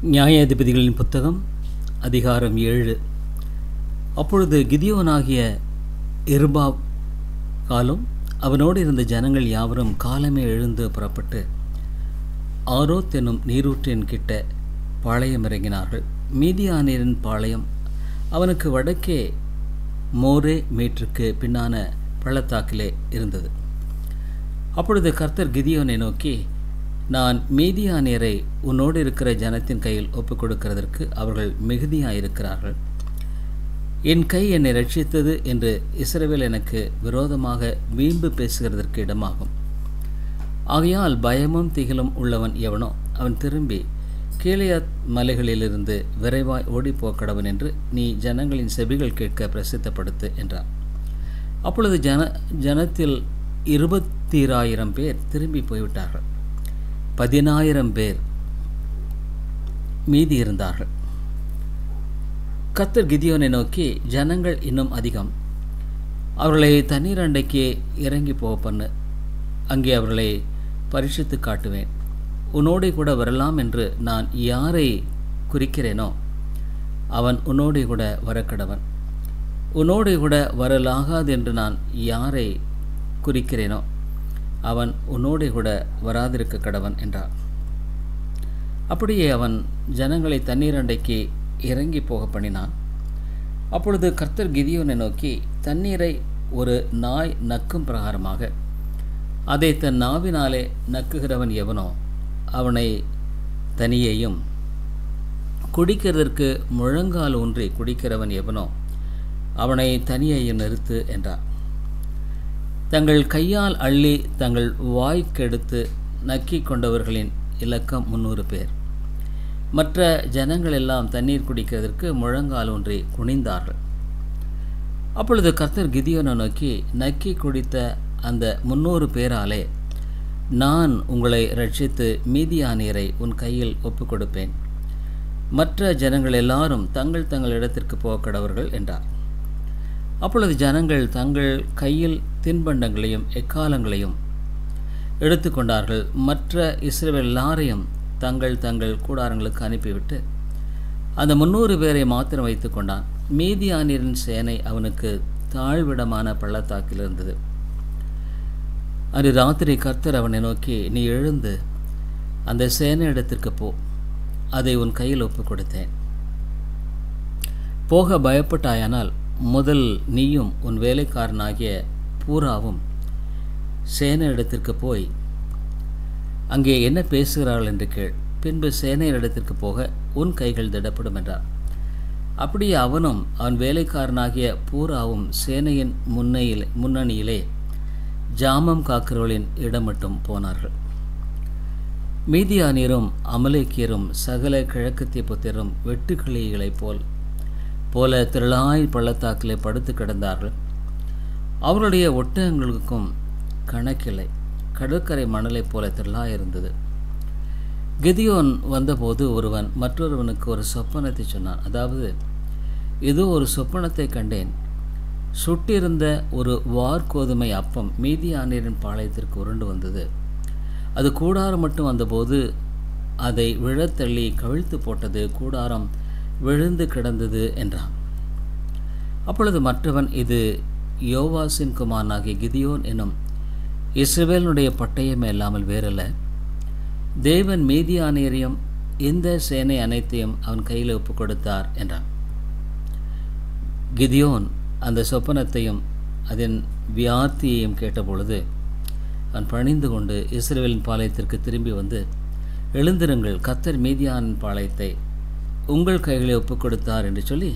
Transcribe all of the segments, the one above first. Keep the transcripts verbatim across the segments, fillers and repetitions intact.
நியாயாதிபதிகளின் புத்தகம் அதிகாரம் ஏழு. அப்பொழுது கிதியோனாகிய எருபாப் காலும் அவனோடு இருந்த ஜனங்கள் யாவரும் காலமே எழுந்து புறப்பட்டு ஆரோத் என்னும் நீரூற்றின் கிட்ட பாளையம் இறங்கினார்கள். மீதியானியரின் பாளையம் அவனுக்கு வடக்கே மோரே மேற்றுக்கு பின்னான பள்ளத்தாக்கிலே இருந்தது. அப்பொழுது கர்த்தர் கிதியோனை நோக்கி, நான் மீதியானியரை உன்னோடு இருக்கிற ஜனத்தின் கையில் ஒப்புக் கொடுக்கிறதற்கு அவர்கள் மிகுதியாயிருக்கிறார்கள். என் கை என்னை ரட்சித்தது என்று இஸ்ரவேல் எனக்கு விரோதமாக வீம்பு பேசுகிறதற்கு இடமாகும். ஆகையால் பயமும் திகிலும் உள்ளவன் எவனோ அவன் திரும்பி கீலேயாத் மலைகளிலிருந்து விரைவாய் ஓடிப்போக்கடவன் என்று நீ ஜனங்களின் செவிகள் கேட்க பிரசித்தப்படுத்து என்றார். அப்பொழுது ஜன ஜனத்தில் இருபத்தீராயிரம் பேர் திரும்பி போய்விட்டார்கள். பதினாயிரம் பேர் மீதி இருந்தார்கள். கர்த்தர் கிதியோனை நோக்கி, ஜனங்கள் இன்னும் அதிகம், அவர்களை தண்ணீர் அண்டைக்கு இறங்கி போக பண்ணு, அங்கே அவர்களை பரீட்சித்து காட்டுவேன். உன்னோடே கூட வரலாம் என்று நான் யாரை குறிக்கிறேனோ அவன் உன்னோடே கூட வரக்கடவன். உன்னோடே கூட வரலாகாது என்று நான் யாரை குறிக்கிறேனோ அவன் உன்னோடே கூட வராதிருக்க கடவன் என்றார். அப்படியே அவன் ஜனங்களை தண்ணீர் அண்டைக்கு இறங்கி போக பண்ணினான். அப்பொழுது கர்த்தர் கிதியோனை நோக்கி, தண்ணீரை ஒரு நாய் நக்கும் பிரகாரமாக அதை தன் நாவினாலே நக்குகிறவன் எவனோ அவனை தனியையும், குடிக்கிறதற்கு முழங்கால் ஊன்றி குடிக்கிறவன் எவனோ அவனை தனியையும் நிறுத்து என்றார். தங்கள் கையால் அள்ளி தங்கள் வாய்க்கெடுத்து நக்கி கொண்டவர்களின் இலக்கம் முன்னூறு பேர். மற்ற ஜனங்கள் எல்லாம் தண்ணீர் குடிக்கிறதற்கு முழங்கால் ஒன்றி குனிந்தார்கள். அப்பொழுது கர்த்தர் கிதியோனை நோக்கி, நக்கி குடித்த அந்த முன்னூறு பேராலே நான் உங்களை ரட்சித்து மீதியானியரை உன் கையில் ஒப்புக் கொடுப்பேன். மற்ற ஜனங்கள் எல்லாரும் தங்கள் தங்கள் இடத்திற்கு போக கடவர்கள் என்றார். அப்பொழுது ஜனங்கள் தங்கள் கையில் தின்பண்டங்களையும் எக்காலங்களையும் எடுத்துக்கொண்டார்கள். மற்ற இஸ்ரவேல் எல்லாரையும் தங்கள் தங்கள் கூடாரங்களுக்கு அனுப்பிவிட்டு அந்த முன்னூறு பேரை மாத்திரம் வைத்து கொண்டான். மீதியானியரின் சேனை அவனுக்கு தாழ்விடமான பள்ளத்தாக்கில் இருந்தது. அன்று ராத்திரி கர்த்தர் அவனை நோக்கி, நீ எழுந்து அந்த சேனை இடத்திற்கு போ, அதை உன் கையில் ஒப்புக் கொடுத்தேன். போக பயப்பட்டாயானால் முதல் நீயும் உன் வேலைக்காரனாகிய பூராவும் சேனை இடத்திற்கு போய் அங்கே என்ன பேசுகிறார்கள் என்று கேள். பின்பு சேனை இடத்திற்கு போக உன் கைகள் திடப்படும் என்றார். அப்படியே அவனும் அவன் வேலைக்காரனாகிய பூராவும் சேனையின் முன்னையில் முன்னணியிலே ஜாமம் காக்கிறவர்களின் இடம் மட்டும் போனார்கள். மீதியானியரும் அமலேக்கியரும் சகல கிழக்கத்திய புத்திரரும் வெட்டுக்கிளிகளைப் போல் போல திரளாய் பள்ளத்தாக்கிலே படுத்து கிடந்தார்கள். அவருடைய ஒட்டகங்களுக்கும் கணக்கில்லை, கடற்கரை மணலைப் போல திரளாய் இருந்தது. கிதியோன் வந்தபோது ஒருவன் மற்றொருவனுக்கு ஒரு சொப்பனத்தை சொன்னான். அதாவது, ஏதோ ஒரு சொப்பனத்தை கண்டேன். சுட்டிருந்த ஒரு வார்கோதுமை அப்பம் மீதியானியரின் பாளையத்திற்கு உருண்டு வந்தது. அது கூடாரம் மட்டும் வந்தபோது அதை விழத்தள்ளி கவிழ்த்து போட்டது. கூடாரம் விழுந்து கிடந்தது என்றான். அப்பொழுது மற்றவன், இது யோவாசின் குமாரனாகிய கிதியோன் எனும் இஸ்ரவேலுடைய பட்டயமே இல்லாமல் வேறல்ல. தேவன் மீதியானியரையும் இந்த சேனை அனைத்தையும் அவன் கையில் ஒப்புக் கொடுத்தார் என்றான். கிதியோன் அந்த சொப்பனத்தையும் அதன் வியார்த்தியையும் கேட்டபொழுது அவன் பணிந்து கொண்டு இஸ்ரவேலின் பாளையத்திற்கு திரும்பி வந்து, எழுந்திருங்கள், கர்த்தர் மீதியானின் பாளையத்தை உங்கள் கைகளை ஒப்புக் கொடுத்தார் என்று சொல்லி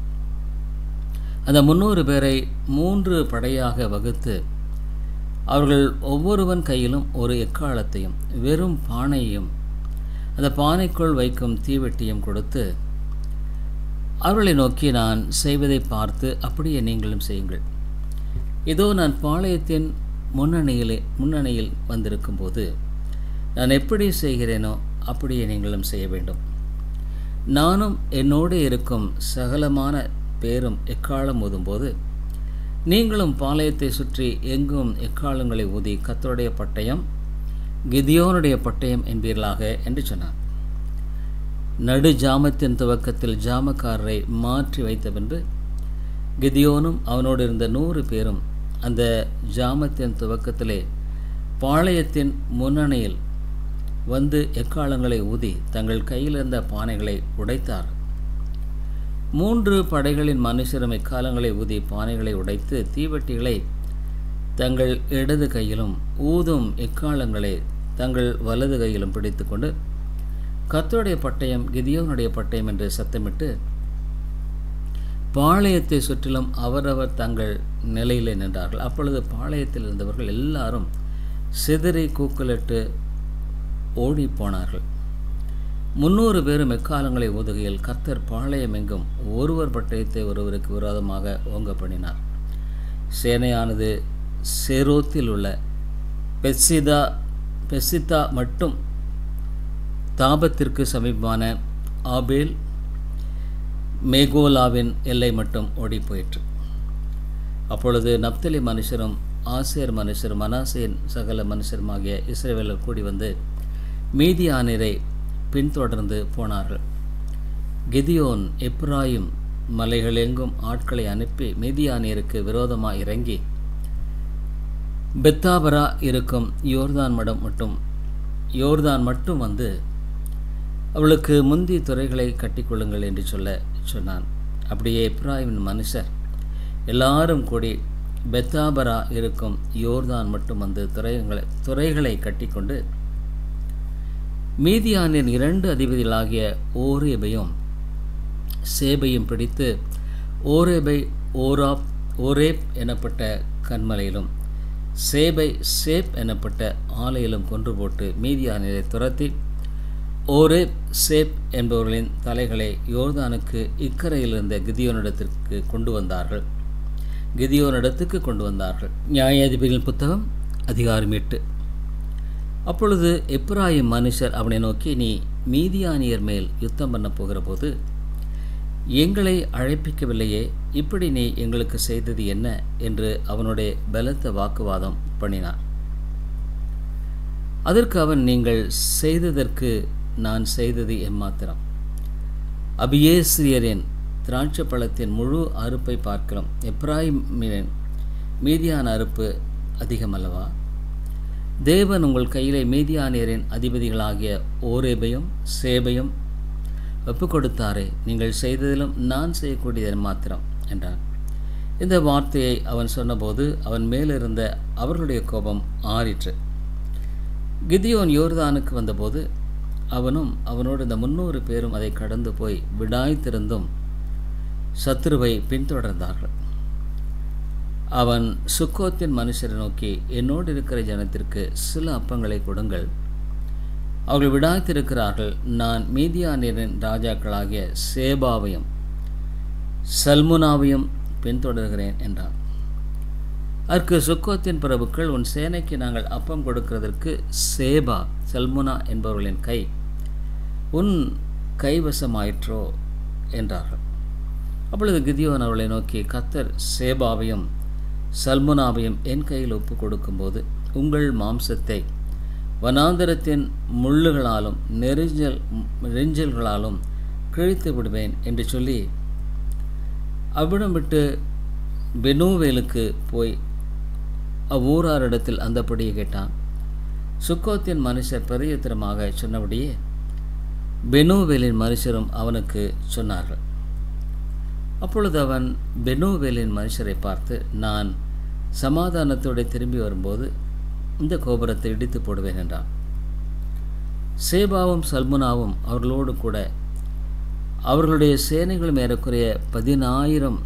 அந்த முன்னூறு பேரை மூன்று படையாக வகுத்து அவர்கள் ஒவ்வொருவன் கையிலும் ஒரு எக்காலத்தையும் வெறும் பானையையும் அந்த பானைக்குள் வைக்கும் தீவெட்டியும் கொடுத்து அவர்களை நோக்கி, நான் செய்வதை பார்த்து அப்படியே நீங்களும் செய்யுங்கள். இதோ நான் பாளையத்தின் முன்னணியிலே முன்னணியில் வந்திருக்கும் போது நான் எப்படி செய்கிறேனோ அப்படியே நீங்களும் செய்ய வேண்டும். நானும் என்னோடு இருக்கும் சகலமான பேரும் எக்காலம் ஊதும்போது நீங்களும் பாளையத்தை சுற்றி எங்கும் எக்காலங்களை ஊதி கர்த்தருடைய பட்டயம் கிதியோனுடைய பட்டயம் என்பீர்களாக என்று சொன்னார். நடு ஜாமத்தின் துவக்கத்தில் ஜாமக்காரரை மாற்றி வைத்த பின்பு கிதியோனும் அவனோடு இருந்த நூறு பேரும் அந்த ஜாமத்தின் துவக்கத்திலே பாளையத்தின் முன்னணியில் வந்து எக்காலங்களை ஊதி தங்கள் கையில் இருந்த பானைகளை உடைத்தார். மூன்று படைகளின் மனுஷரும் எக்காலங்களை ஊதி பானைகளை உடைத்து தீவட்டிகளை தங்கள் இடது கையிலும் ஊதும் எக்காலங்களை தங்கள் வலது கையிலும் பிடித்து கொண்டு கர்த்தருடைய பட்டயம் கிதியோனுடைய பட்டயம் என்று சத்தமிட்டு பாளையத்தை சுற்றிலும் அவரவர் தங்கள் நிலையிலே நின்றார்கள். அப்பொழுது பாளையத்தில் இருந்தவர்கள் எல்லாரும் சிதறி கூக்குலிட்டு ஓடி போனார்கள். முன்னூறு பேரும் எக்காலங்களை ஊதுகையில் கர்த்தர் பாளையம் எங்கும் ஒருவர் பட்டயத்தை ஒருவருக்கு விரோதமாக ஓங்க பண்ணினார். சேனையானது சேரோத்தில் உள்ள பெசிதா பெசிதா மட்டும் தாபத்திற்கு சமீபமான ஆபேல் மேகோலாவின் எல்லை மட்டும் ஓடி போயிற்று. அப்பொழுது நப்தலி மனுஷரும் ஆசேர் மனுஷரும் மனாசேன் சகல மனுஷருமாகிய இஸ்ரவேலர் கூடி வந்து மீதியானிரை பின்தொடர்ந்து போனார்கள். கிதியோன் எப்ராயிம் மலைகள் எங்கும் ஆட்களை அனுப்பி மீதியானியருக்கு விரோதமாக இறங்கி பெத்தாபரா இருக்கும் யோர்தான் மடம் மட்டும் யோர்தான் மட்டும் வந்து அவளுக்கு முந்தி துறைகளை கட்டிக்கொள்ளுங்கள் என்று சொல்ல சொன்னான். அப்படியே எப்ராயிமின் மனுஷர் எல்லாரும் கூடி பெத்தாபரா இருக்கும் யோர்தான் மட்டும் வந்து துறைகளை துறைகளை கட்டிக்கொண்டு மீதியானின் இரண்டு அதிபதிகளாகிய ஓரேபையும் சேபையும் பிடித்து ஓரேபை ஓராப் ஓரேப் எனப்பட்ட கண்மலையிலும் சேபை சேப் எனப்பட்ட ஆலையிலும் கொன்று போட்டு மீதியானிலை துரத்தி ஓரேப் சேப் என்பவர்களின் தலைகளை யோர்தானுக்கு இக்கரையில் இருந்த கிதியோனிடத்திற்கு கொண்டு வந்தார்கள் கிதியோனிடத்துக்கு கொண்டு வந்தார்கள். நியாயாதிபதிகளின் புத்தகம் அதிகாரம் எட்டு. அப்பொழுது எப்ராயிம் மனுஷர் அவனை நோக்கி, நீ மீதியானியர் மேல் யுத்தம் பண்ண போகிற போது எங்களை அழைப்பிக்கவில்லையே, இப்படி நீ எங்களுக்கு செய்தது என்ன என்று அவனுடைய பலத்த வாக்குவாதம் பண்ணினார். அதற்கு அவன், நீங்கள் செய்ததற்கு நான் செய்தது எம்மாத்திரம்? அபியேசியரின் திராட்சை பழத்தின் முழு அறுப்பை பார்க்கிறோம், எப்ராயிமின் மீதியான அறுப்பு அதிகமல்லவா? தேவன் உங்கள் கையிலே மீதியானியரின் அதிபதிகளாகிய ஓரேபையும் சேபையும் ஒப்பு கொடுத்தாரே, நீங்கள் செய்ததிலும் நான் செய்யக்கூடியது மாத்திரம் என்றான். இந்த வார்த்தையை அவன் சொன்னபோது அவன் மேலிருந்த அவர்களுடைய கோபம் ஆறிற்று. கிதியோன் யோர்தானுக்கு வந்தபோது அவனும் அவனோடு இந்த முன்னூறு பேரும் அதை கடந்து போய் விடாய்த்திருந்தும் சத்துருவை பின்தொடர்ந்தார்கள். அவன் சுக்கோத்தின் மனுஷரை நோக்கி, என்னோடு இருக்கிற ஜனத்திற்கு சில அப்பங்களை கொடுங்கள், அவர்கள் விடாய்த்திருக்கிறார்கள், நான் மீதியானியரின் ராஜாக்களாகிய சேபாவையும் சல்முனாவையும் பின்தொடர்கிறேன் என்றான். அதற்கு சுக்கோத்தின் பிரபுக்கள், உன் சேனைக்கு நாங்கள் அப்பம் கொடுக்கிறதற்கு சேபா சல்முனா என்பவர்களின் கை உன் கைவசமாயிற்றோ என்றார்கள். அப்பொழுது கிதியோன் அவர்களை நோக்கி, கர்த்தர் சேபாவையும் சல்முனாவையும் என் கையில் ஒப்பு கொடுக்கும்போது உங்கள் மாம்சத்தை வனாந்தரத்தின் முள்ளுகளாலும் நெரிஞ்சல் நெரிஞ்சல்களாலும் கிழித்து விடுவேன் என்று சொல்லி அவ்விடம் விட்டு பெனூவேலுக்கு போய் அவ்வூராரிடத்தில் அந்தபடியே கேட்டான். சுக்கோத்தின் மனுஷர் பெரியத்திரமாக சொன்னபடியே பெனூவேலின் மனுஷரும் அவனுக்கு சொன்னார்கள். அப்பொழுது அவன் பெனூவேலின் மனுஷரை பார்த்து, நான் சமாதானத்தோடு திரும்பி வரும்போது இந்த கோபுரத்தை இடித்து போடுவேன் என்றான். சேபாவும் சல்முனாவும் அவர்களோடு கூட அவர்களுடைய சேனைகளும் ஏறக்குறைய பதினாயிரம்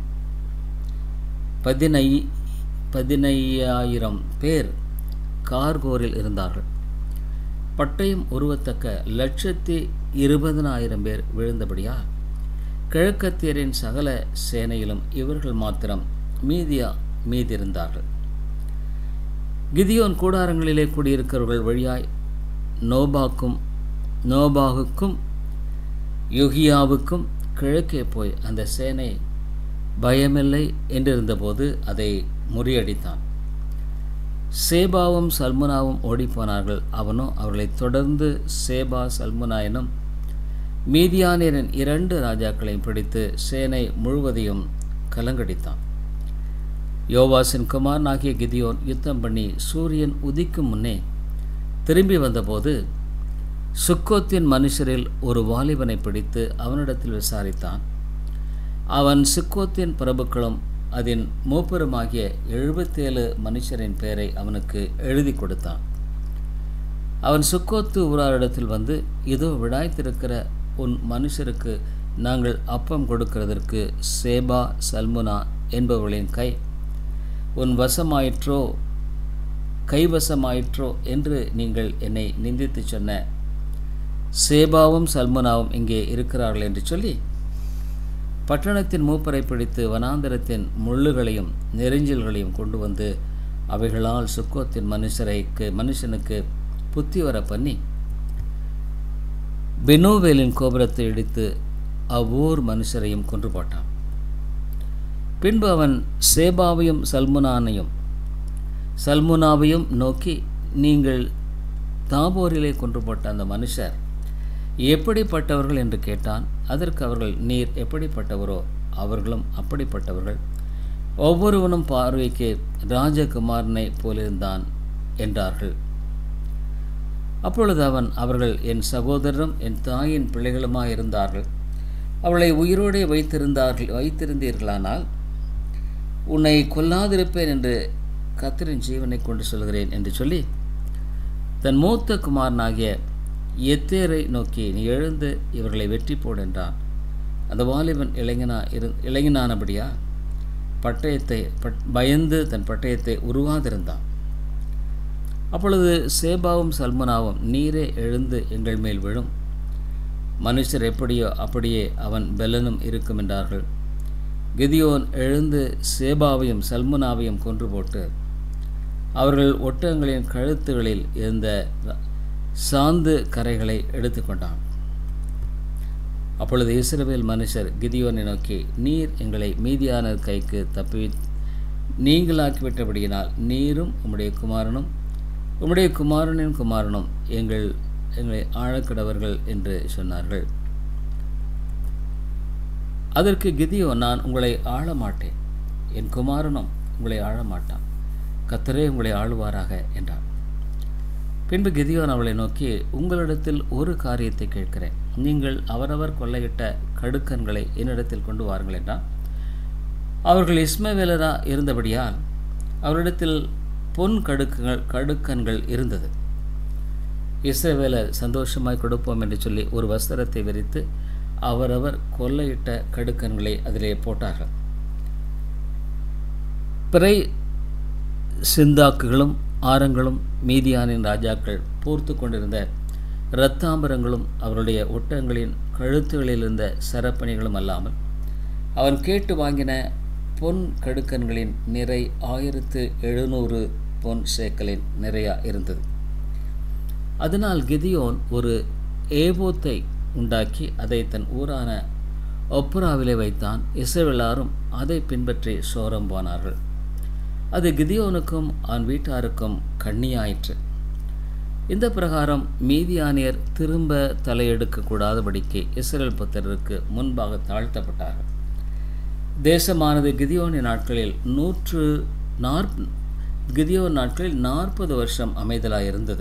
பதினை பதினையாயிரம் பேர் கார்கோரில் இருந்தார்கள். பட்டயம் உருவத்தக்க லட்சத்தி இருபதனாயிரம் பேர் விழுந்தபடியால் கிழக்கத்தியரின் சகல சேனையிலும் இவர்கள் மாத்திரம் மீதியா மீதிருந்தார்கள். கிதியோன் கூடாரங்களிலே கூடியிருக்கிறவர்கள் வழியாய் நோபாக்கும் நோபாகுக்கும் யுகியாவுக்கும் கிழக்கே போய் அந்த சேனை பயமில்லை என்றிருந்தபோது அதை முறியடித்தான். சேபாவும் சல்முனாவும் ஓடிப்போனார்கள். அவனோ அவர்களை தொடர்ந்து சேபா சல்முனா எனும் மீதியானியரின் இரண்டு ராஜாக்களையும் பிடித்து சேனை முழுவதையும் கலங்கடித்தான். யோவாசின் குமாரனாகிய கிதியோன் யுத்தம் பண்ணி சூரியன் உதிக்கும் முன்னே திரும்பி வந்தபோது சுக்கோத்தின் மனுஷரில் ஒரு வாலிபனை பிடித்து அவனிடத்தில் விசாரித்தான். அவன் சுக்கோத்தின் பிரபுக்களும் அதன் மூப்பருமாகிய எழுபத்தேழு மனுஷரின் பெயரை அவனுக்கு எழுதி கொடுத்தான். அவன் சுக்கோத்து ஊராரிடத்தில் வந்து, இதோ விடாய்த்திருக்கிற உன் மனுஷருக்கு நாங்கள் அப்பம் கொடுக்கிறதற்கு சேபா சல்முனா என்பவர்களின் கை உன் வசமாயிற்றோ கைவசமாயிற்றோ என்று நீங்கள் என்னை நிந்தித்து சொன்ன சேபாவும் சல்முனாவும் இங்கே இருக்கிறார்கள் என்று சொல்லி பட்டணத்தின் மூப்பரை பிடித்து வனாந்தரத்தின் முள்ளுகளையும் நெரிஞ்சல்களையும் கொண்டு வந்து அவைகளால் சுக்கோத்தின் மனுஷரைக்கு மனுஷனுக்கு புத்தி வர பண்ணி பெனோவேலின் கோபுரத்தை இடித்து அவ்வூர் மனுஷரையும் கொன்று போட்டான். பின்பு அவன் சேபாவையும் சல்முனானையும் சல்முனாவையும் நோக்கி, நீங்கள் தாபோரிலே கொன்று போட்ட அந்த மனுஷர் எப்படிப்பட்டவர்கள் என்று கேட்டான். அதற்கு அவர்கள், நீர் எப்படிப்பட்டவரோ அவர்களும் அப்படிப்பட்டவர்கள், ஒவ்வொருவனும் பார்வைக்கு ராஜகுமாரனை போலிருந்தான் என்றார்கள். அப்பொழுது அவன், அவர்கள் என் சகோதரரும் என் தாயின் பிள்ளைகளுமாயிருந்தார்கள், அவளை உயிரோடே வைத்திருந்தார்கள் வைத்திருந்தீர்களானால் உன்னை கொல்லாதிருப்பேன் என்று கர்த்தரின் ஜீவனை கொண்டு சொல்கிறேன் என்று சொல்லி தன் மூத்த குமாரனாகிய எத்தேரை நோக்கி, நீ எழுந்து இவர்களை வெற்றி போடு என்றான். அந்த வாலிபன் இளைஞனா இரு இளைஞனானபடியா பட்டயத்தை பயந்து தன் பட்டயத்தை உருவாதிருந்தான். அப்பொழுது சேபாவும் சல்முனாவும், நீரே எழுந்து எங்கள் மேல் விழும், மனுஷர் எப்படியோ அப்படியே அவன் பெலனும் இருக்கும் என்றார்கள். கிதியோன் எழுந்து சேபாவையும் சல்முனாவையும் கொன்று போட்டு அவர்கள் ஒட்டகங்களின் கழுத்துகளில் இருந்த சாந்து கரைகளை எடுத்துக்கொண்டான். அப்பொழுது இஸ்ரவேல் மனுஷர் கிதியோனை நோக்கி, நீர் எங்களை மீதியானர் கைக்கு தப்பி நீங்களாக்கிவிட்டபடியினால் நீரும் உம்முடைய குமாரனும் உம்முடைய குமாரனின் குமாரனும் எங்கள் எங்களை ஆழக்கிடவர்கள் என்று சொன்னார்கள். அதற்கு கிதியோன், நான் உங்களை ஆளமாட்டேன், என் குமாரனும் உங்களை ஆளமாட்டான், கர்த்தரே உங்களை ஆளுவாராக என்றான். பின்பு கிதியோன் அவளை நோக்கி, உங்களிடத்தில் ஒரு காரியத்தை கேட்கிறேன், நீங்கள் அவரவர் கொள்ளையிட்ட கடுக்கன்களை என்னிடத்தில் கொண்டு வாருங்கள் என்றான். அவர்கள் இஸ்மவேலரா இருந்தபடியால் அவரிடத்தில் பொன் கடுக்குகள் கடுக்கன்கள் இருந்தது. இஸ்ரவேலர் சந்தோஷமாய் கொடுப்போம் என்று சொல்லி ஒரு வஸ்திரத்தை விரித்து அவரவர் கொள்ளையிட்ட கடுக்கன்களை அதிலே போட்டார்கள். பிறை சிந்தாக்குகளும் ஆரங்களும் மீதியானின் ராஜாக்கள் போர்த்து கொண்டிருந்த இரத்தாம்பரங்களும் அவருடைய ஒட்டகங்களின் கழுத்துகளில் இருந்த சரப்பணிகளும் அல்லாமல் அவன் கேட்டு வாங்கின பொன் கடுக்கன்களின் நிறை ஆயிரத்து எழுநூறு பொன் சேக்கலின் நிறையா இருந்தது. அதனால் கிதியோன் ஒரு ஏபோத்தை உண்டாக்கி அதை தன் ஊரான ஒப்ராவிலே வைத்தான். இஸ்ரவேலாரும் அதை பின்பற்றி சோரம் போனார்கள். அது கிதியோனுக்கும் அவன் வீட்டாருக்கும் கண்ணியாயிற்று. இந்த பிரகாரம் மீதியானியர் திரும்ப தலையெடுக்க கூடாதபடிக்கு இஸ்ரவேல் புத்திரருக்கு முன்பாக தாழ்த்தப்பட்டார்கள். தேசமானது கிதியோனின் நாட்களில் நூற்று நாற் கிதியோன் நாட்களில் நாற்பது வருஷம் அமைதலாயிருந்தது.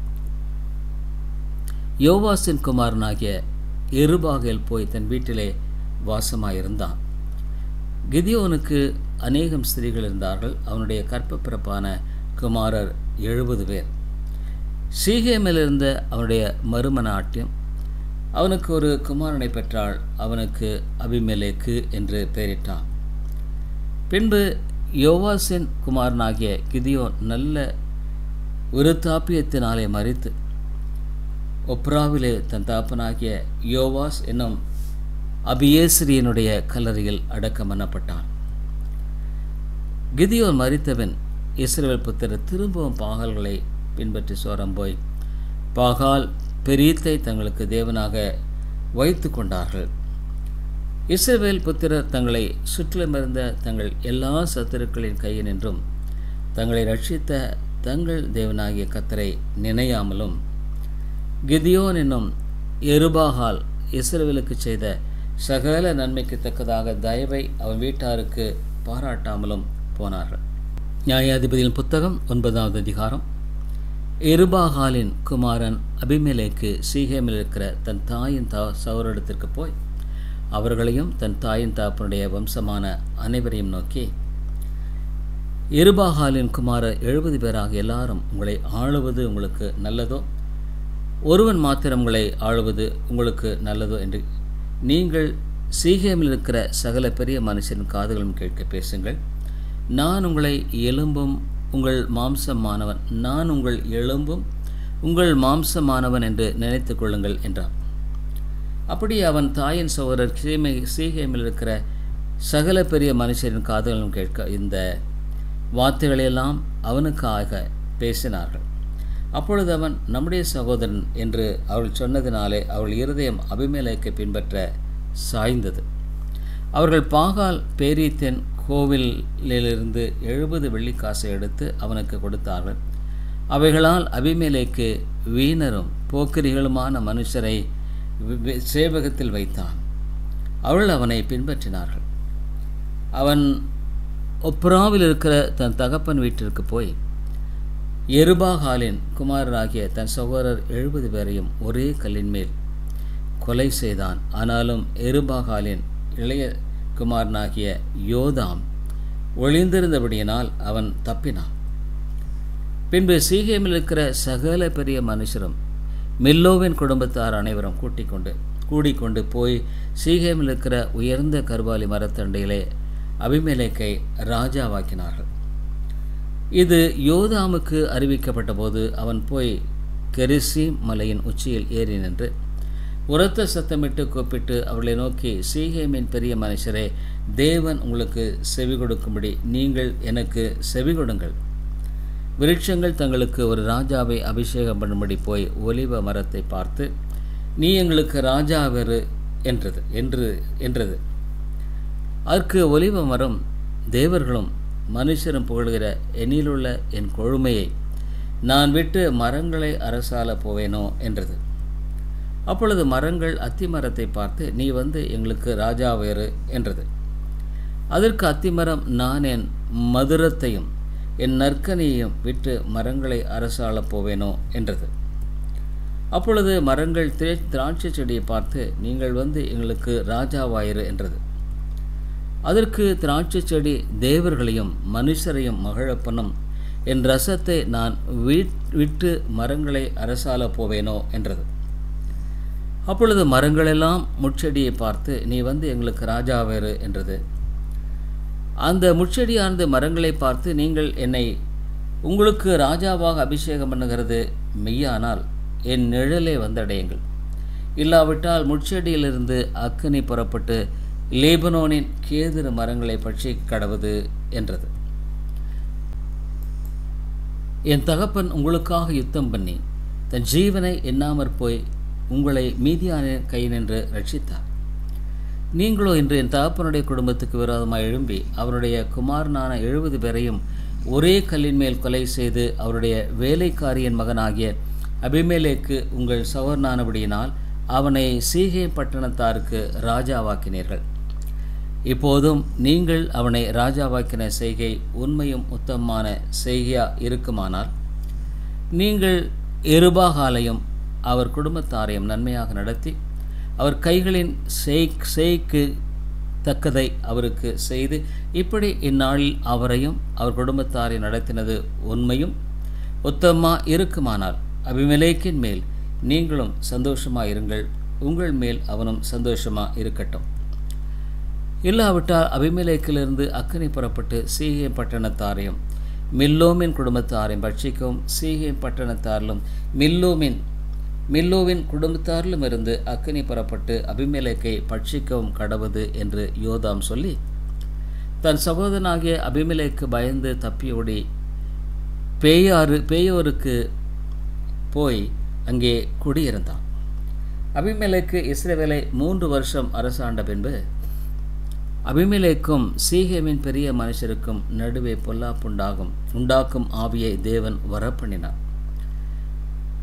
யோவாசின் குமாரனாகிய எருபாகேல் போய் தன் வீட்டிலே வாசமாயிருந்தான். கிதியோனுக்கு அநேகம் ஸ்திரீகள் இருந்தார்கள். அவனுடைய கற்பப்பிறப்பான குமாரர் எழுபது பேர். சீகேமிலிருந்த அவனுடைய மறுமனாட்டியம் அவனுக்கு ஒரு குமாரனை பெற்றாள். அவனுக்கு அபிமெலேக்கு என்று பெயரிட்டான். பின்பு யோவாசின் குமாரனாகிய கிதியோன் நல்ல விருத்தாப்பியத்தினாலே மரித்து ஒப்ராவிலே தன் தாப்பனாகிய யோவாஸ் என்னும் அபியேஸ்ரியனுடைய கல்லறையில் அடக்கம் பண்ணப்பட்டான். கிதியோன் மரித்தவன் இஸ்ரவேல் புத்திரர் திரும்பவும் பாகால்களை பின்பற்றி சோரம் போய் பாகால் பெரீத்தை தங்களுக்கு தேவனாக வைத்து கொண்டார்கள். இஸ்ரவேல் புத்திரர் தங்களை சுற்றிலுமிருந்த தங்கள் எல்லா சத்துருக்களின் கையினின்றும் தங்களை ரட்சித்த தங்கள் தேவனாகிய கர்த்தரை நினையாமலும் கிதியோன் என்னும் எருபாகால் இஸ்ரவேலுக்கு செய்த சகல நன்மைக்கு தக்கதாக தயவை அவன் வீட்டாருக்கு பாராட்டாமலும் போனார்கள். நியாயாதிபதியின் புத்தகம் ஒன்பதாவது அதிகாரம். எருபாகாலின் குமாரன் அபிமெலேக்கு சீகேமில் இருக்கிற தன் தாயின் தா சகோதரத்திற்கு போய் அவர்களையும் தன் தாயின் தாப்பனுடைய வம்சமான அனைவரையும் நோக்கி, எருபாகாலின் குமாரர் எழுபது பேராக எல்லாரும் உங்களை ஆளுவது உங்களுக்கு நல்லதோ, ஒருவன் மாத்திரம் உங்களை ஆளுவது உங்களுக்கு நல்லதோ என்று நீங்கள் சீகேமில் இருக்கிற சகல பெரிய மனுஷரின் காதுகளும் கேட்க பேசுங்கள். நான் உங்களை எலும்பும் உங்கள் மாம்சமானவன் நான் உங்கள் எலும்பும் உங்கள் மாம்சமானவன் என்று நினைத்து கொள்ளுங்கள் என்றான். அப்படி அவன் தாயின் சகோதரர் சீமை சீகேமில் இருக்கிற சகல பெரிய மனுஷரின் காதுகளும் கேட்க இந்த வார்த்தைகளெல்லாம் அவனுக்காக பேசினார்கள். அப்பொழுது அவன் நம்முடைய சகோதரன் என்று அவள் சொன்னதினாலே அவள் இருதயம் அபிமெலேக்கை பின்பற்ற சாய்ந்தது. அவர்கள் பாகால் பேரீத்தின் கோவிலிலிருந்து எழுபது வெள்ளிக்காசை எடுத்து அவனுக்கு கொடுத்தார்கள். அவைகளால் அபிமெலேக்கு வீணரும் போக்கிரிகளுமான மனுஷரை சேவகத்தில் வைத்தான். அவள் அவனை பின்பற்றினார்கள். அவன் ஒப்ராவில் இருக்கிற தன் தகப்பன் வீட்டிற்கு போய் எருபாகாலின் குமாரராகிய தன் சகோதரர் எழுபது பேரையும் ஒரே கல்லின் மேல் கொலை செய்தான். ஆனாலும் எருபாகாலின் இளைய குமாரனாகிய யோதாம் ஒளிந்திருந்தபடியினால் அவன் தப்பினான். பின்பு சீகேமில் இருக்கிற சகல பெரிய மனுஷரும் மில்லோவின் குடும்பத்தார் அனைவரும் கூட்டிக் கொண்டு கூடிக்கொண்டு போய் சீகேமில் இருக்கிற உயர்ந்த கர்வாலி மரத்தண்டையிலே அபிமெலேக்கை ராஜாவாக்கினார்கள். இது யோதாமுக்கு அறிவிக்கப்பட்ட போது அவன் போய் கெரிசீம் மலையின் உச்சியில் ஏறி நின்று உரத்த சத்தமிட்டு கூப்பிட்டு அவர்களை நோக்கி, சீகேமின் பெரிய மனுஷரே, தேவன் உங்களுக்கு செவி கொடுக்கும்படி நீங்கள் எனக்கு செவி கொடுங்கள். விருட்சங்கள் தங்களுக்கு ஒரு ராஜாவை அபிஷேகம் பண்ணும்படி போய் ஒலிவ மரத்தை பார்த்து, நீ எங்களுக்கு ராஜாவெரு என்றது என்று என்றது அதற்கு ஒலிவ மரம், தேவர்களும் மனுஷரும் புகழ்கிற என்னிலுள்ள என் கொழுமையை நான் விட்டு மரங்களை அரசால போவேனோ என்றது. அப்பொழுது மரங்கள் அத்திமரத்தை பார்த்து, நீ வந்து எங்களுக்கு ராஜாவேறு என்றது. அதற்கு அத்திமரம், நான் என் மதுரத்தையும் என் நற்கனியையும் விட்டு மரங்களை அரசாள போவேனோ என்றது. அப்பொழுது மரங்கள் திராட்சை செடியை பார்த்து, நீங்கள் வந்து எங்களுக்கு ராஜாவாயிரு என்றது. அதற்கு திராட்சை செடி, தேவர்களையும் மனுஷரையும் மகிழப்பனும் என் ரசத்தை நான் விட்டு மரங்களை அரசால போவேனோ என்றது. அப்பொழுது மரங்களெல்லாம் முட்செடியை பார்த்து, நீ வந்து எங்களுக்கு ராஜாவேறு என்றது. அந்த முட்செடியானது மரங்களை பார்த்து, நீங்கள் என்னை உங்களுக்கு ராஜாவாக அபிஷேகம் பண்ணுகிறது மெய்யானால் என் நிழலை வந்தடையுங்கள், இல்லாவிட்டால் முட்செடியிலிருந்து அக்கினி புறப்பட்டு லேபனோனின் கேதுரு மரங்களை பற்றி கடவுது என்றது. என் தகப்பன் உங்களுக்காக யுத்தம் பண்ணி தன் ஜீவனை எண்ணாமற் போய் உங்களை மீதியானின் கையினின்று ரட்சித்தார். நீங்களோ இன்று என் தகப்பனுடைய குடும்பத்துக்கு விரோதமாக எழும்பி அவருடைய குமாரனான எழுபது பேரையும் ஒரே கல்லின் மேல் கொலை செய்து அவருடைய வேலைக்காரியின் மகனாகிய அபிமெலேக்கு உங்கள் சகோதரனானபடியினால் அவனை சீகே பட்டணத்தாருக்கு ராஜாவாக்கினீர்கள். இப்போதும் நீங்கள் அவனை ராஜாவாக்கின செய்கை உண்மையும் உத்தமமான செய்கையா இருக்குமானால், நீங்கள் எருபாகாலையும் அவர் குடும்பத்தாரையும் நன்மையாக நடத்தி அவர் கைகளின் செய்க்கு தக்கதை அவருக்கு செய்து இப்படி இந்நாளில் அவரையும் அவர் குடும்பத்தாரை நடத்தினது உண்மையும் உத்தமமாக இருக்குமானால், அபிமெலேக்கின் மேல் நீங்களும் சந்தோஷமாக இருங்கள், உங்கள் மேல் அவனும் சந்தோஷமாக இருக்கட்டும். இல்லாவிட்டால் அபிமெலேக்கிலிருந்து அக்கினி புறப்பட்டு சீகேம் பட்டணத்தாரையும் மில்லோமின் குடும்பத்தாரையும் பட்சிக்கவும், சீகேம் பட்டணத்தாரிலும் மில்லோமின் மில்லோவின் குடும்பத்தாரிலும் இருந்து அக்கினி புறப்பட்டு அபிமெலேக்கை பட்சிக்கவும் கடவுது என்று யோதாம் சொல்லி தன் சகோதரனாகிய அபிமெலேக்கு பயந்து தப்பியோடி பேயாறு பேயோருக்கு போய் அங்கே குடியிருந்தான். அபிமெலேக்கு இஸ்ரவேலை மூன்று வருஷம் அரசாண்ட பின்பு அபிமெலேக்கும் சீகேமின் பெரிய மனுஷருக்கும் நடுவே பொல்லாப்புண்டாகும் உண்டாக்கும் ஆவியை தேவன் வரப்பண்ணினார்.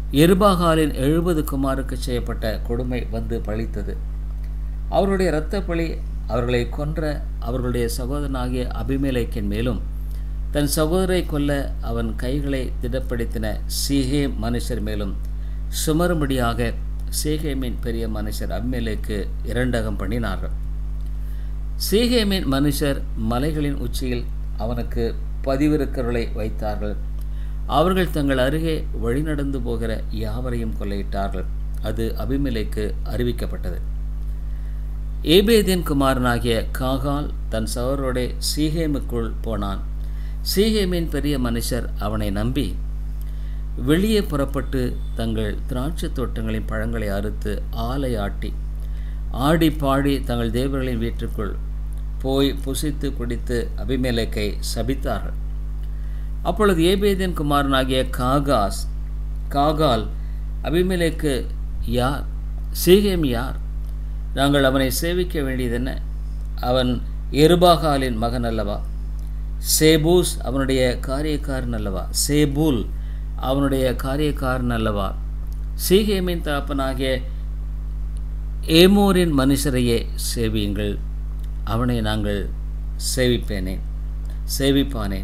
எருபாகாலின் எழுபது குமாருக்கு செய்யப்பட்ட கொடுமை வந்து பழித்தது. அவருடைய இரத்த பழி அவர்களை கொன்ற அவர்களுடைய சகோதரனாகிய அபிமெலேக்கின் மேலும் தன் சகோதரை கொல்ல அவன் கைகளை திடப்படுத்தின சீகேம் மனுஷர் மேலும் சுமரும்படியாக சீகேமின் பெரிய மனுஷர் அபிமெலேக்கு இரண்டகம் பண்ணினார்கள். சீகேமின் மனுஷர் மலைகளின் உச்சியில் அவனுக்கு பதிவிருக்கிறவர்களை வைத்தார்கள். அவர்கள் தங்கள் அருகே வழிநடந்து போகிற யாவரையும் கொள்ளையிட்டார்கள். அது அபிமெலேக்கு அறிவிக்கப்பட்டது. ஏபேதின் குமாரனாகிய காகால் தன் சகோதரோடே சீகேமுக்குள் போனான். சீகேமின் பெரிய மனுஷர் அவனை நம்பி வெளியே புறப்பட்டு தங்கள் திராட்சை தோட்டங்களின் பழங்களை அறுத்து ஆலை ஆட்டி ஆடி பாடி தங்கள் தேவர்களின் வீட்டுக்குள் போய் புசித்து குடித்து அபிமெலேக்கை சபித்தார்கள். அப்பொழுது ஏபேதின் குமாரனாகிய காகாஸ் காகால் அபிமெலேக்கு யார்? சீகேம் யார்? நாங்கள் அவனை சேவிக்க வேண்டியதென்ன? அவன் எருபாகாலின் மகன் அல்லவா? சேபூஸ் அவனுடைய காரியக்காரன் அல்லவா? சேபூல் அவனுடைய காரியக்காரன் அல்லவா? சீகேமின் தகப்பனாகிய ஏமோரின் மனுஷரையே சேவியுங்கள். அவனை நாங்கள் சேவிப்பேனே சேவிப்பானேன்.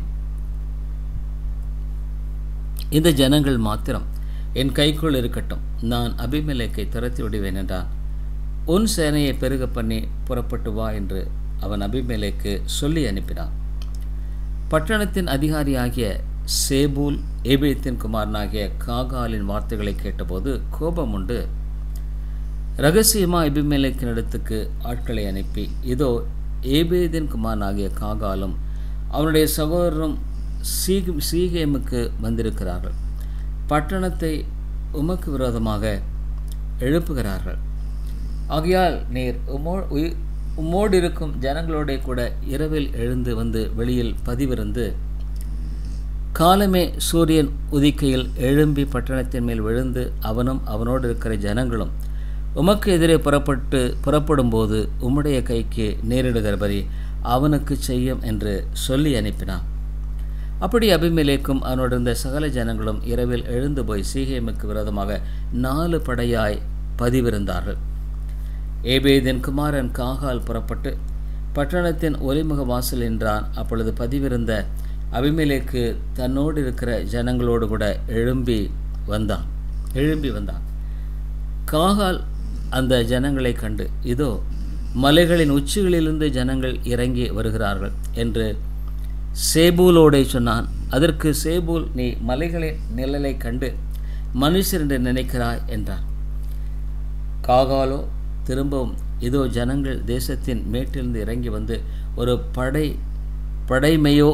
இந்த ஜனங்கள் மாத்திரம் என் கைக்குள் இருக்கட்டும், நான் அபிமெலேக்கை துரத்தி விடுவேன் என்றான். உன் சேனையை பெருக பண்ணி புறப்பட்டு வா என்று அவன் அபிமெலேக்கு சொல்லி அனுப்பினான். பட்டணத்தின் அதிகாரியாகிய சேபூல் ஏபேத்தின் குமாரனாகிய காகாலின் வார்த்தைகளை கேட்டபோது கோபம் உண்டு இரகசியமாக அபிமெலேக்கின் இடத்துக்கு ஆட்களை அனுப்பி, இதோ ஏபேதின் குமாரனாகிய காகாலும் அவனுடைய சகோதரரும் சீக சீகேமுக்கு வந்திருக்கிறார்கள். பட்டணத்தை உமக்கு விரோதமாக எழுப்புகிறார்கள். ஆகையால் நீர் உமோ உம்மோடு இருக்கும் ஜனங்களோட கூட இரவில் எழுந்து வந்து வெளியில் பதிவிருந்து காலமே சூரியன் உதிக்கையில் எழும்பி பட்டணத்தின் மேல் விழுந்து அவனும் அவனோடு இருக்கிற ஜனங்களும் உமக்கு எதிரே புறப்பட்டு புறப்படும்போது உம்முடைய கைக்கு நேரிடுகிறபடி அவனுக்கு செய்யும் என்று சொல்லி அனுப்பினான். அப்படி அபிமெலேக்கும் அவனோடு இருந்த சகல ஜனங்களும் இரவில் எழுந்து போய் சீகேமுக்கு விரோதமாக நாலு படையாய் பதிவிருந்தார்கள். ஏபேதின் குமாரன் காகால் புறப்பட்டு பட்டணத்தின் ஒலிமுக வாசல் என்றான். அப்பொழுது பதிவிருந்த அபிமெலேக்கு தன்னோடு இருக்கிற ஜனங்களோடு கூட எழும்பி வந்தான் எழும்பி வந்தான் காகால் அந்த ஜனங்களை கண்டு, இதோ மலைகளின் உச்சிகளிலிருந்து ஜனங்கள் இறங்கி வருகிறார்கள் என்று சேபூலோடே சொன்னான். அதற்கு சேபூல், நீ மலைகளின் நிழலை கண்டு மனுஷர் என்று நினைக்கிறாய் என்றான். காகாலோ திரும்பவும், இதோ ஜனங்கள் தேசத்தின் மேட்டிலிருந்து இறங்கி வந்து ஒரு படை படை மெயோ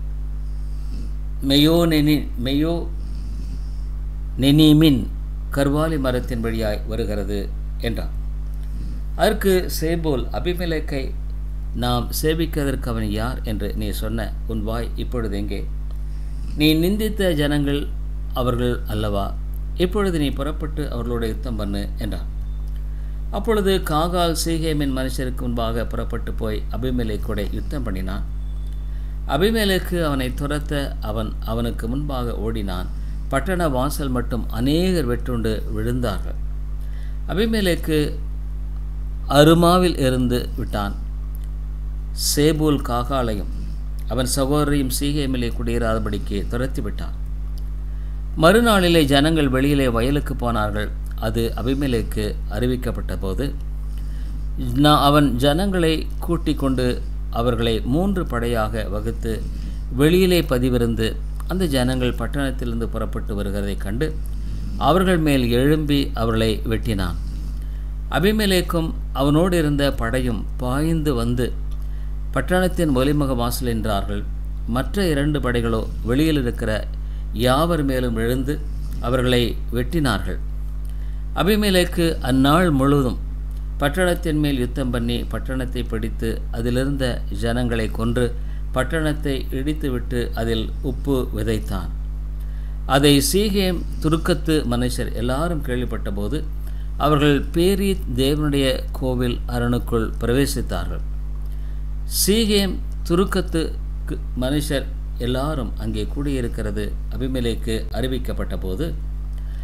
மெயோ நெனி மெயோ நெனிமின் கர்வாலி மரத்தின் வழியாய் வருகிறது என்றான். அதற்கு சேபூல், அபிமெலேக்கை நாம் சேவிக்கிறதற்கு அவன் யார் என்று நீ சொன்ன உன் வாய் இப்பொழுது எங்கே? நீ நிந்தித்த ஜனங்கள் அவர்கள் அல்லவா? இப்பொழுது நீ புறப்பட்டு அவர்களோடு யுத்தம் பண்ணு என்றான். அப்பொழுது காகால் சீகேமின் மனுஷருக்கு முன்பாக புறப்பட்டு போய் அபிமெலேக்கோட யுத்தம் பண்ணினான். அபிமெலேக்கு அவனை துரத்த அவன் அவனுக்கு முன்பாக ஓடினான். பட்டண வாசல் மட்டும் அநேகர் வெட்டுண்டு விழுந்தார்கள். அபிமெலேக்கு அருமாவில் இருந்து விட்டான். சேபூல் காகாலையும் அவன் சகோதரையும் சீகேமிலே குடியேறாதபடிக்கு துரத்தி விட்டான். மறுநாளிலே ஜனங்கள் வெளியிலே வயலுக்கு போனார்கள். அது அபிமெலேக்கு அறிவிக்கப்பட்ட போது நான் அவன் ஜனங்களை கூட்டிக் கொண்டு அவர்களை மூன்று படையாக வகுத்து வெளியிலே பதிவிருந்து அந்த ஜனங்கள் பட்டணத்திலிருந்து புறப்பட்டு வருகிறதை கண்டு அவர்கள் மேல் எழும்பி அவர்களை வெட்டினான். அபிமெலேக்கும் அவனோடு இருந்த படையும் பாய்ந்து வந்து பட்டணத்தின் ஒலிமுக வாசல் என்றார்கள். மற்ற இரண்டு படைகளோ வெளியில் இருக்கிற யாவர் மேலும் எழுந்து அவர்களை வெட்டினார்கள். அபிமெலேக்கு அந்நாள் முழுவதும் பட்டணத்தின் மேல் யுத்தம் பண்ணி பட்டணத்தை பிடித்து அதிலிருந்த ஜனங்களை கொன்று பட்டணத்தை இடித்துவிட்டு அதில் உப்பு விதைத்தான். அதை சீகேம் துருக்கத்து மனுஷர் எல்லாரும் கேள்விப்பட்ட போது அவர்கள் பேரி தேவனுடைய கோவில் அரணுக்குள் பிரவேசித்தார்கள். சீகேம் துருக்கத்து மனுஷர் எல்லாரும் அங்கே கூடியிருக்கிறது அபிமெலேக்கு அறிவிக்கப்பட்ட போது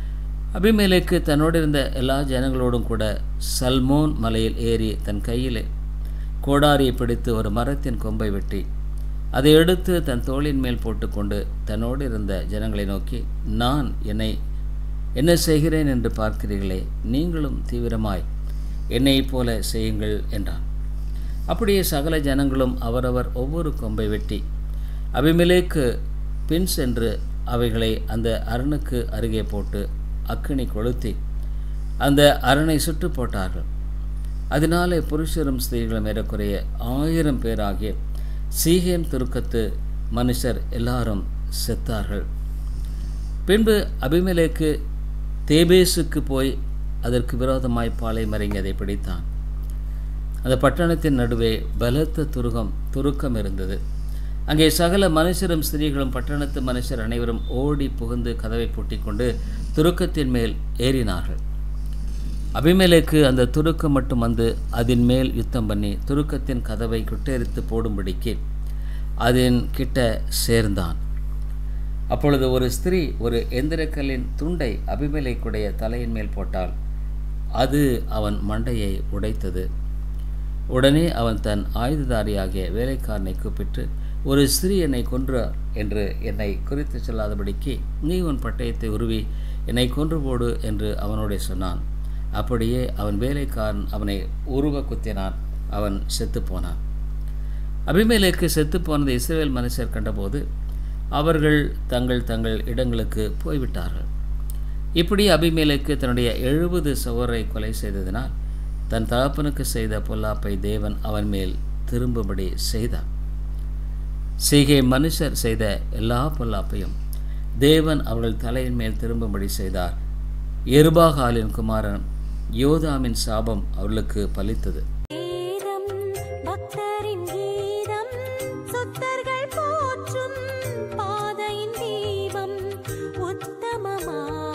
அபிமெலேக்கு தன்னோடு இருந்த எல்லா ஜனங்களோடும் கூட சல்மோன் மலையில் ஏறி தன் கையில் கோடாரியை பிடித்து ஒரு மரத்தின் கொம்பை வெட்டி அதை எடுத்து தன் தோளின் மேல் போட்டுக்கொண்டு தன்னோடு இருந்த ஜனங்களை நோக்கி, நான் என்னை என்ன செய்கிறேன் என்று பார்க்கிறீர்களே, நீங்களும் தீவிரமாய் என்னைப் போல செய்யுங்கள் என்றான். அப்படியே சகல ஜனங்களும் அவரவர் ஒவ்வொரு கொம்பை வெட்டி அபிமெலேக்கு பின் சென்று அவைகளை அந்த அரணுக்கு அருகே போட்டு அக்கினி கொளுத்தி அந்த அரணை சுட்டு போட்டார்கள். அதனாலே புருஷரும் ஸ்திரீகளும் ஏறக்குறைய ஆயிரம் பேராகிய சீகேம் துருக்கத்து மனுஷர் எல்லாரும் செத்தார்கள். பின்பு அபிமெலேக்கு தேபேசுக்கு போய் அதற்கு விரோதமாய் பாளையமிறங்கி அதை பிடித்தான். அந்த பட்டணத்தின் நடுவே பலத்த துருகம் துருக்கம் இருந்தது. அங்கே சகல மனுஷரும் ஸ்திரீகளும் பட்டணத்து மனுஷர் அனைவரும் ஓடி புகுந்து கதவை பூட்டி கொண்டு துருக்கத்தின் மேல் ஏறினார்கள். அபிமெலேக்கு அந்த துருக்கம் மட்டும் வந்து அதன் மேல் யுத்தம் பண்ணி துருக்கத்தின் கதவை குட்டெரித்து போடும்படிக்கு அதன் கிட்ட சேர்ந்தான். அப்பொழுது ஒரு ஸ்திரீ ஒரு எந்திரக்கல்லின் துண்டை அபிமெலேக்குடைய தலையின் மேல் போட்டால் அது அவன் மண்டையை உடைத்தது. உடனே அவன் தன் ஆயுததாரியாகிய வேலைக்காரனை கூப்பிட்டு, ஒரு ஸ்திரீ என்னை கொன்று என்று என்னை குறித்து சொல்லாதபடிக்கு நீ உன் பட்டயத்தை உருவி என்னை கொன்று போடு என்று அவனோட சொன்னான். அப்படியே அவன் வேலைக்காரன் அவனை உருவ குத்தினான். அவன் செத்துப்போனான். அபிமெலேக்கு செத்துப்போனதை இஸ்ரவேல் மனுஷர் கண்டபோது அவர்கள் தங்கள் தங்கள் இடங்களுக்கு போய்விட்டார்கள். இப்படி அபிமெலேக்கு தன்னுடைய எழுபது சகோதரரை கொலை செய்ததினால் தன் தகப்பனுக்கு செய்த பொல்லாப்பை தேவன் அவன் மேல் திரும்பும்படி செய்தார். சீகே மனுஷர் செய்த எல்லா பொல்லாப்பையும் தேவன் அவர்கள் தலையின் மேல் திரும்பும்படி செய்தார். எருபாகாலின் குமாரன் யோதாமின் சாபம் அவர்களுக்கு பலித்தது. போற்றும் பாதையின் தீபம் உத்தமமா